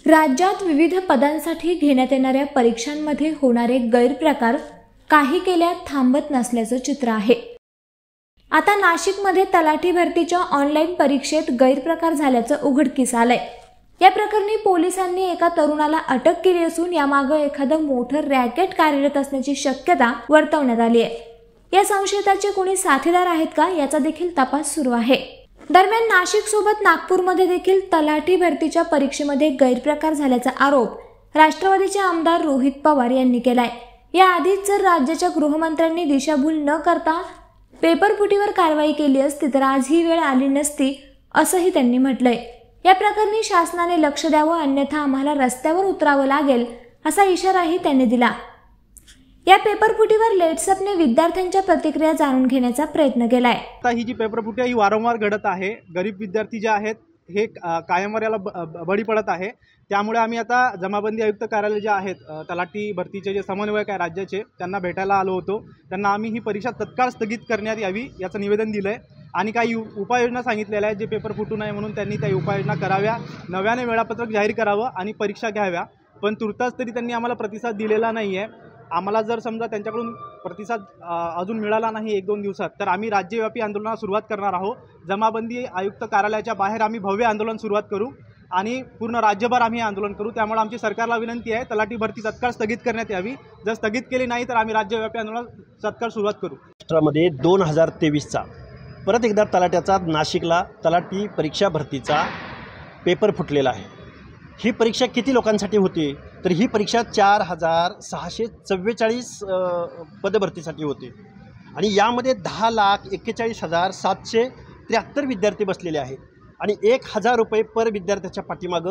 राज्यात विविध पदांसाठी घेण्यात येणाऱ्या परीक्षांमध्ये होणारे गैरप्रकार काही केल्या थांबत नसल्याचं चित्र आहे। आता नाशिकमध्ये तलाठी भरतीच्या ऑनलाईन परीक्षेत गैरप्रकार झाल्याचं उघडकीस आलंय। या प्रकरणी पोलिसांनी एका तरुणाला अटक केली असून यामागे एखादं मोठं रॅकेट कार्यरत असण्याची शक्यता वर्तवण्यात आली आहे। या संशयिताचे कोणी साथीदार आहेत का याचा देखील तपास सुरू आहे। दरम्यान नाशिक सोबत नागपूरमध्ये देखील तलाठी भरतीच्या परीक्षेमध्ये गैरप्रकार झाल्याचा आरोप राष्ट्रवादीचे आमदार रोहित पवार यांनी केलाय। या आधीच जर राज्याच्या गृहमंत्र्यांनी दिशाभूल न करता पेपरफुटीवर कारवाई केली असती तर आज ही वेळ आली नसती असंही त्यांनी म्हटलंय। या प्रकरणी शासनाने लक्ष द्यावं अन्यथा आम्हाला रस्त्यावर उतरावं लागेल असा इशाराही त्यांनी दिला। या पेपरफुटीवर लेट्सअपने विद्यार्थ्यांच्या प्रतिक्रिया जाणून घेण्याचा प्रयत्न केलाय। आता ही जी पेपरफुटी ही वारंवार घडत आहे। गरीब विद्यार्थी जे आहेत हे कायम याला बळी पडत आहे। त्यामुळे आम्ही आता जमाबंदी आयुक्त कार्यालय जे आहेत तलाठी भरतीचे जे समन्वयक आहे राज्याचे त्यांना भेटायला आलो होतो। त्यांना आम्ही ही परीक्षा तत्काळ स्थगित करण्यात यावी याचं निवेदन दिलंय आणि काही उपाययोजना सांगितलेल्या आहेत जे पेपर फुटू नये म्हणून त्यांनी त्या उपाययोजना कराव्या, नव्याने वेळापत्रक जाहीर करावं आणि परीक्षा घ्याव्या। पण तुर्तास तरी त्यांनी आम्हाला प्रतिसाद दिलेला नाही आहे। आम्हाला जर समजा त्यांच्याकडून प्रतिसाद अजून मिळाला नाही 1-2 दिवसात तर आम्ही राज्यव्यापी आंदोलनाला सुरुवात करणार आहोत। जमाबंदी आयुक्त कार्यालयाच्या बाहेर आम्ही भव्य आंदोलन सुरुवात करू आणि पूर्ण राज्यभर आम्ही आंदोलन करू। त्यामुळे आमची सरकारला विनंती आहे तलाठी भरती तत्काळ स्थगित करण्यात यावी। जर स्थगित केली नाही तर आम्ही राज्यव्यापी आंदोलनाला तत्काळ सुरुवात करू। राष्ट्रामध्ये 2023चा परत एकदा तलाट्याचा नाशिकला तलाठी परीक्षा भरतीचा पेपर फुटलेला आहे। ही परीक्षा किती लोकांसाठी होती तर ही परीक्षा 4644 पदभरतीसाठी होती आणि यामध्ये 10,41,773 विद्यार्थी बसलेले आहेत आणि 1,000 रुपये पर विद्यार्थ्याच्या पाठीमागं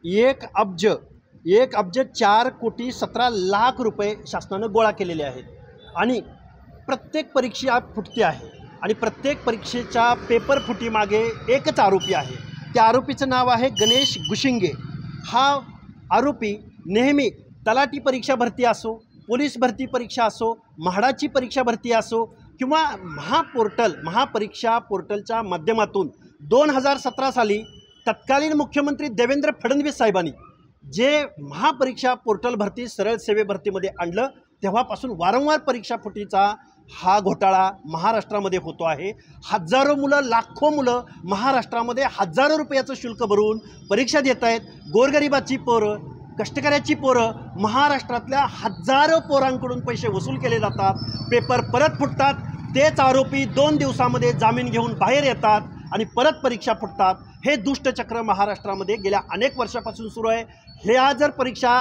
1,04,17,00,000 रुपये शासनानं गोळा केलेले आहेत आणि प्रत्येक परीक्षा फुटते आहे आणि प्रत्येक परीक्षेच्या पेपर फुटीमागे एकच आरोपी आहे। त्या आरोपीचं नाव आहे गणेश गुशिंगे। हा आरोपी नेहमी तलाठी परीक्षा भरती असो, पोलीस भरती परीक्षा असो, म्हाडाची परीक्षा भरती असो किंवा महापरीक्षा पोर्टलच्या माध्यमातून 2017 साली तत्कालीन मुख्यमंत्री देवेंद्र फडणवीस साहेबांनी जे महापरीक्षा पोर्टल भरती सरळ सेवे भरतीमध्ये आणलं तेव्हापासून वारंवार परीक्षा फुटीचा हा घोटाळा महाराष्ट्रामध्ये होतो आहे। हजारो मुलं, लाखो मुलं महाराष्ट्रामध्ये हजारो रुपयाचं शुल्क भरून परीक्षा देत आहेत। गोरगरिबाची पोरं, कष्टकऱ्याची पोरं, महाराष्ट्रातल्या हजारो पोरांकडून पैसे वसूल केले जातात। पेपर परत फुटतात, तेच आरोपी 2 दिवसामध्ये जामीन घेऊन बाहेर येतात आणि परत परीक्षा फुटतात। हे दुष्टचक्र महाराष्ट्रामध्ये गेल्या अनेक वर्षापासून सुरू आहे। ह्या जर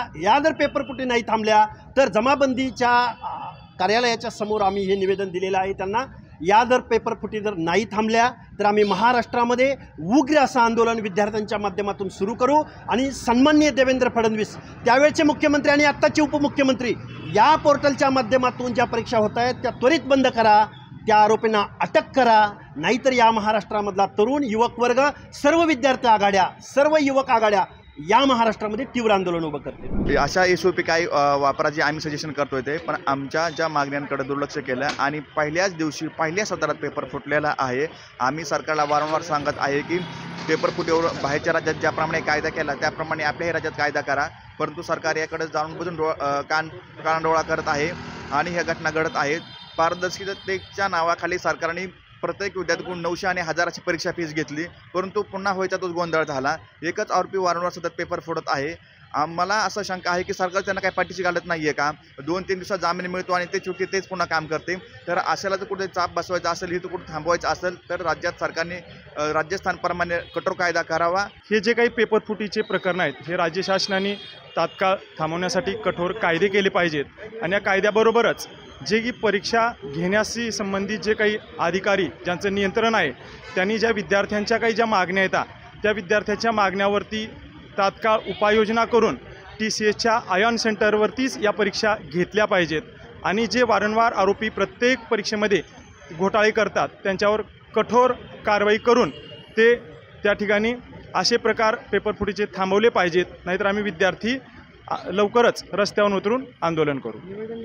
पेपर फुटी नाही थांबल्या तर जमाबंदीच्या कार्यालयाच्या समोर आम्ही हे निवेदन दिलेलं आहे त्यांना। या जर पेपर फुटी जर नाही थांबल्या तर आम्ही महाराष्ट्रामध्ये उग्र असं आंदोलन विद्यार्थ्यांच्या माध्यमातून सुरू करू आणि सन्माननीय देवेंद्र फडणवीस त्यावेळचे मुख्यमंत्री आणि आत्ताचे उपमुख्यमंत्री या पोर्टलच्या माध्यमातून ज्या परीक्षा होत आहेत त्या त्वरित बंद करा, त्या आरोपींना अटक करा, नाहीतर या महाराष्ट्रामधला तरुण युवक वर्ग, सर्व विद्यार्थी आघाड्या, सर्व युवक आघाड्या या महाराष्ट्रामध्ये तीव्र आंदोलन उभं करते। अशा SOP काय वापराची आम्ही सजेशन करतोय ते पण आमच्या ज्या मागण्यांकडे दुर्लक्ष केलं आणि पहिल्याच दिवशी पहिल्या सत्रात पेपर फुटलेला आहे। आम्ही सरकारला वारंवार सांगत आहे की पेपर फुटीवर बाहेरच्या राज्यात ज्याप्रमाणे कायदा केला त्याप्रमाणे आपल्याही राज्यात कायदा करा, परंतु सरकार याकडे जाणून बुजून कानडोळा करत आहे आणि ह्या घटना घडत आहेत। पारदर्शकतेच्या नावाखाली सरकारने प्रत्येक विद्यार्थ्याकडून 900 आणि 1000ची परीक्षा फीस घेतली, परंतु पुन्हा व्हायचा तोच गोंधळ झाला। एकच आरोपी वारंवार सतत पेपर फोडत आहे। आम्हाला असं शंका आहे की सरकार त्यांना काही पाठीशी घालत नाही आहे का? 2-3 दिवसात जामीन मिळतो आणि ते चुकी तेच पुन्हा काम करते। तर अशाला जर कुठे चाप बसवायचा असेल, ही तर कुठे थांबवायचं असेल तर राज्यात सरकारने राजस्थानप्रमाणे कठोर कायदा करावा। हे जे काही पेपर फुटीचे प्रकरण आहेत हे राज्य शासनाने तात्काळ थांबवण्यासाठी कठोर कायदे केले पाहिजेत आणि या कायद्याबरोबरच जे की परीक्षा घेण्याशी संबंधित जे काही अधिकारी ज्यांचं नियंत्रण आहे त्यांनी ज्या विद्यार्थ्यांच्या काही ज्या मागण्या येतात त्या विद्यार्थ्यांच्या मागण्यावरती तात्काळ उपाययोजना करून TCSच्या आयॉन सेंटरवरतीच या परीक्षा घेतल्या पाहिजेत आणि जे वारंवार आरोपी प्रत्येक परीक्षेमध्ये घोटाळे करतात त्यांच्यावर कठोर कारवाई करून ते त्या ठिकाणी असे प्रकार पेपर फुटीचे थांबवले पाहिजेत, नाहीतर आम्ही विद्यार्थी लवकरच रस्त्यावर उतरून आंदोलन करू।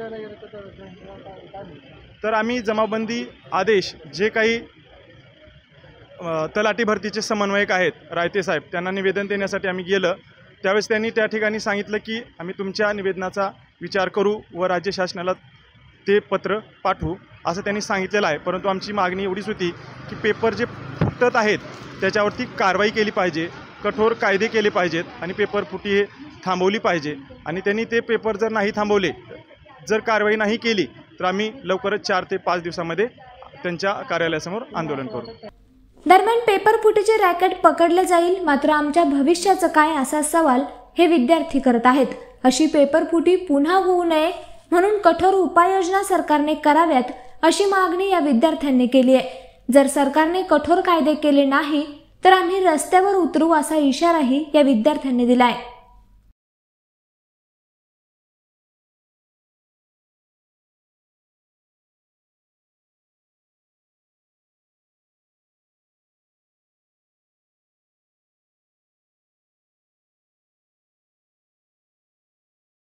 तर आम्ही जमाबंदी आदेश जे काही तलाठी भरतीचे समन्वयक आहेत रायते साहेब त्यांना निवेदन देण्यासाठी आम्ही गेलं त्यावेळेस त्यांनी त्या ठिकाणी सांगितलं की आम्ही तुमच्या निवेदनाचा विचार करू व राज्य शासनाला ते पत्र पाठवू असं त्यांनी सांगितलेलं आहे. परंतु आमची मागणी एवढीच होती की पेपर जे फुटत आहेत त्याच्यावरती कारवाई केली पाहिजे, कठोर कायदे केले पाहिजेत आणि पेपर फुटी हे थांबवली पाहिजे. आणि त्यांनी ते पेपर जर नाही थांबवले, जर कारवाई नाही केली तर आम्ही लवकरच 4 ते 5 दिवसामध्ये त्यांच्या कार्यालयासमोर आंदोलन करू. दरम्यान पेपर फुटीचे रॅकेट पकडले जाईल, मात्र आमच्या भविष्याचं काय असा सवाल हे विद्यार्थी करत आहेत. अशी पेपर फुटी पुन्हा होऊ नये म्हणून कठोर उपाययोजना सरकारने कराव्यात अशी मागणी या विद्यार्थ्यांनी केली आहे. जर सरकारने कठोर कायदे केले नाही तर आम्ही रस्त्यावर उतरू असा इशाराही या विद्यार्थ्यांनी दिला आहे.